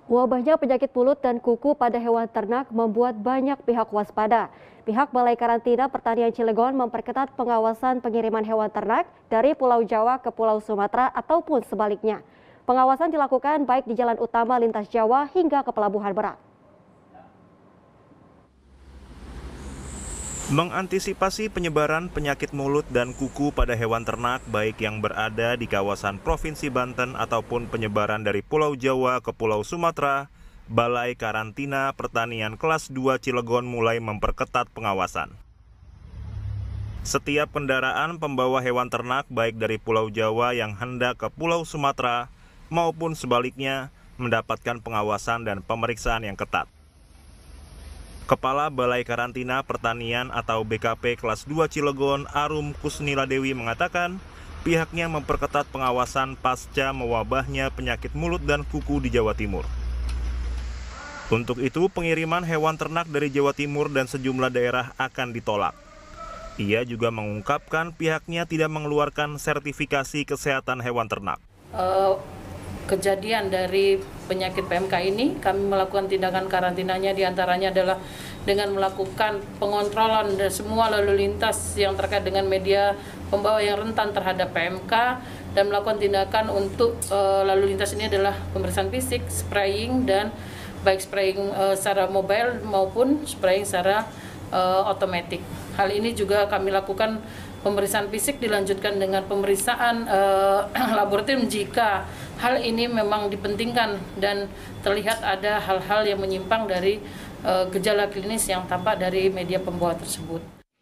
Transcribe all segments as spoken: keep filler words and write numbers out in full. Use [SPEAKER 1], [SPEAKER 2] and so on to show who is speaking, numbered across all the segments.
[SPEAKER 1] Wabahnya penyakit mulut dan kuku pada hewan ternak membuat banyak pihak waspada. Pihak Balai Karantina Pertanian Cilegon memperketat pengawasan pengiriman hewan ternak dari Pulau Jawa ke Pulau Sumatera ataupun sebaliknya. Pengawasan dilakukan baik di jalan utama lintas Jawa hingga ke Pelabuhan Merak.
[SPEAKER 2] Mengantisipasi penyebaran penyakit mulut dan kuku pada hewan ternak baik yang berada di kawasan Provinsi Banten ataupun penyebaran dari Pulau Jawa ke Pulau Sumatera, Balai Karantina Pertanian Kelas dua Cilegon mulai memperketat pengawasan. Setiap kendaraan pembawa hewan ternak baik dari Pulau Jawa yang hendak ke Pulau Sumatera maupun sebaliknya mendapatkan pengawasan dan pemeriksaan yang ketat. Kepala Balai Karantina Pertanian atau B K P Kelas dua Cilegon, Arum Kusniladewi mengatakan, pihaknya memperketat pengawasan pasca mewabahnya penyakit mulut dan kuku di Jawa Timur. Untuk itu, pengiriman hewan ternak dari Jawa Timur dan sejumlah daerah akan ditolak. Ia juga mengungkapkan pihaknya tidak mengeluarkan sertifikasi kesehatan hewan ternak.
[SPEAKER 3] Uh... Kejadian dari penyakit P M K ini, kami melakukan tindakan karantinanya diantaranya adalah dengan melakukan pengontrolan dan semua lalu lintas yang terkait dengan media pembawa yang rentan terhadap P M K dan melakukan tindakan untuk uh, lalu lintas ini adalah pemeriksaan fisik, spraying dan baik spraying uh, secara mobile maupun spraying secara uh, otomatis. Hal ini juga kami lakukan pemeriksaan fisik dilanjutkan dengan pemeriksaan uh, laboratorium jika hal ini memang dipentingkan dan terlihat ada hal-hal yang menyimpang dari uh, gejala klinis yang tampak dari media pembawa tersebut.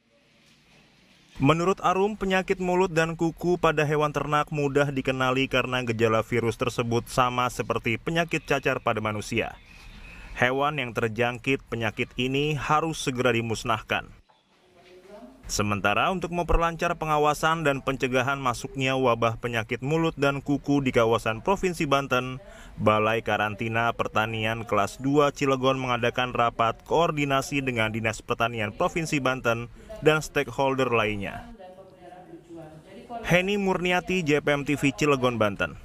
[SPEAKER 2] Menurut Arum, penyakit mulut dan kuku pada hewan ternak mudah dikenali karena gejala virus tersebut sama seperti penyakit cacar pada manusia. Hewan yang terjangkit penyakit ini harus segera dimusnahkan. Sementara untuk memperlancar pengawasan dan pencegahan masuknya wabah penyakit mulut dan kuku di kawasan Provinsi Banten, Balai Karantina Pertanian Kelas dua Cilegon mengadakan rapat koordinasi dengan Dinas Pertanian Provinsi Banten dan stakeholder lainnya. Heni Murniati, J P M T V Cilegon, Banten.